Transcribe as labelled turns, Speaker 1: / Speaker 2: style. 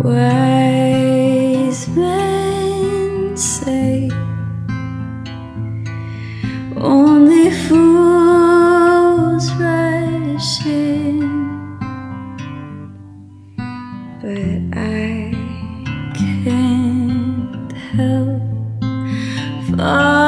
Speaker 1: Wise men say only fools rush in, but I can't help falling